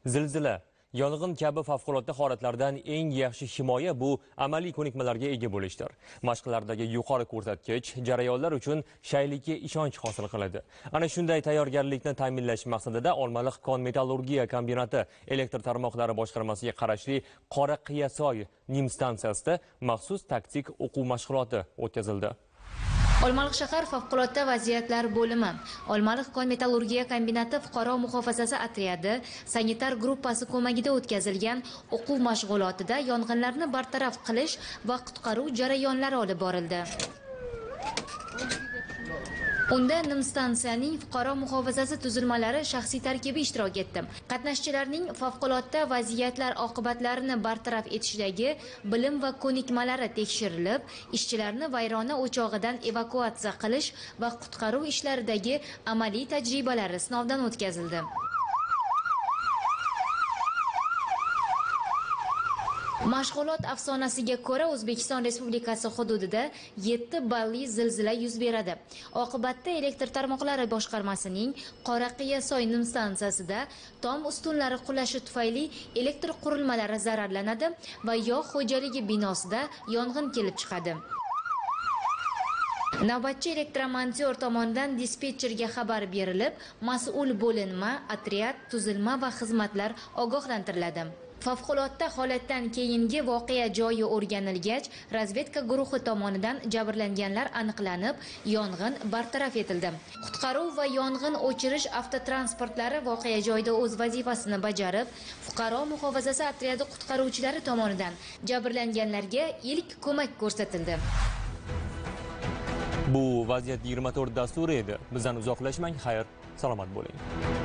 Zilzila, yong'in kabi favqulodda holatlardan eng yaxshi himoya bu amaliy ko'nikmalarga ega bo'lishdir. Mashqlardagi yuqori ko'rsatkich jarayonlar uchun shaylikka ishonch hosil qiladi. Ana shunday tayyorgarlikni ta'minlash maqsadida Olmaliq kon-metallurgiya kombinati elektr tarmoqlari boshqarmasiga qarashli Qoraqiyasoy NIM stansiyasida maxsus taktik o'quv mashg'uloti o'tkazildi. Olmaliq shahar favqulodda vaziyatlar bo'limi, Olmaliq kon-metallurgiya kombinati fuqaro muhofazasi otryadi sanitar gruppasi ko'magida o'tkazilgan o'quv mashg'ulotida yong'inlarni bartaraf qilish va qutqaruv jarayonlari olib borildi. Unda NIM stansiyaning fuqaro muhofazasi tuzilmalari shaxsiy tarkibi ishtirok etdi. Qatnashchilarning favqulodda vaziyatlar oqibatlarini bartaraf etishdagi bilim va ko'nikmalari tekshirilib, ishchilarni vayrona o'chog'idan evakuatsiya qilish va qutqaruv ishlaridagi amaliy tajribalari sinovdan o'tkazildi. Mashg'ulot afsonasiga ko'ra O'zbekiston Respublikasi hududida 7 balli zilzila yuz beradi. Oqibatda elektr tarmoqlari boshqarmasining Qoraqiyasoy NIM stansiyasida tom ustunlari qulashi tufayli elektr qurilmalari zararlanadi va yog' xo'jaligi binosida yong'in kelib chiqadi. Navbatchi elektromonteur tomonidan dispetcherga xabar berilib, mas'ul bo'linma, otryad, tuzilma va xizmatlar ogohlantiriladi. Favqulodda holatdan keyingi voqea joyi o'rganilgach, razvedka guruhi tomonidan jabrlanganlar aniqlanib, yong'in bartaraf etildi. Qutqaruv va yong'in o'chirish avtotransportlari voqea joyida o'z vazifasini bajarib, fuqaro muhofazasi otryadi qutqaruvchilari tomonidan jabrlanganlarga ilk ko'mak ko'rsatildi. Bu vaziyat 24 dasturi edi. Bizdan uzoqlashmang, xayr, salomat bo'ling.